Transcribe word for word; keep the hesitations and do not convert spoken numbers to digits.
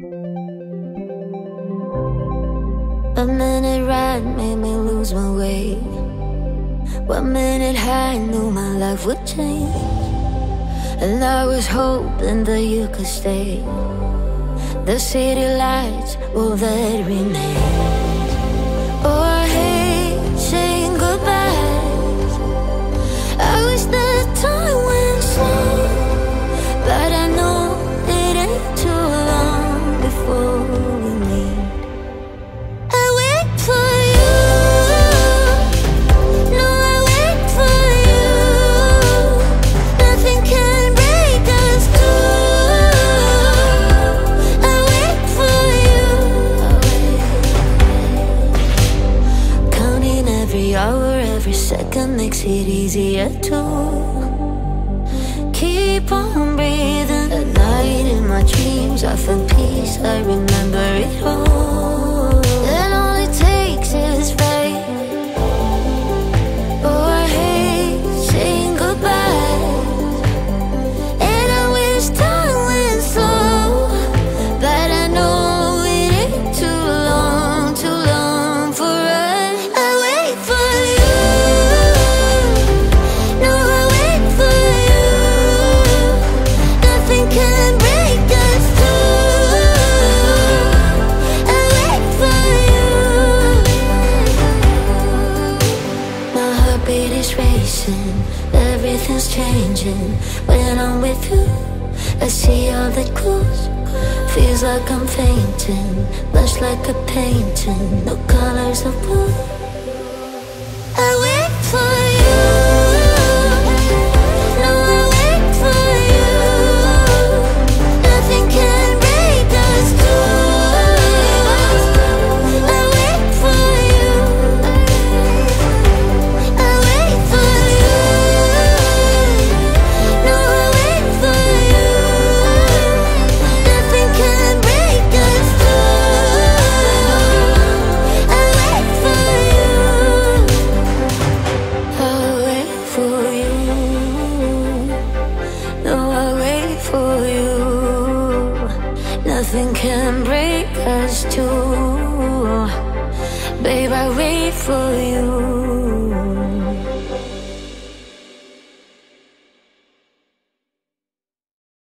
A minute ride made me lose my way. One minute high, knew my life would change. And I was hoping that you could stay. The city lights, will that remain? Oh, I hate saying goodbyes. I wish that time went slow, but I know it ain't too long before we meet. I wait for you. No, I wait for you. Nothing can break us two. I wait for you. Counting every hour, every second makes it easier to keep on breathing. At night in my dreams I feel peace, I remember it all. And all it takes is faith. Oh, I hate saying goodbye, and I wish time went slow, but I know it ain't too long, too long for us. I wait for you. No, I wait for you. Nothing can break us two. I wait for you. My heartbeat is racing, everything's changing. When I'm with you, I see all that glows. Feels like I'm fainting, much like a painting, no colors of blue. I wait for you. No, I wait for you. Nothing can break us two. I wait for you. I wait for you. No, I wait for you. Nothing can break us two. I wait for you. I'll wait for you. No, I'll wait for you. Nothing can break us two. Babe, I wait for you.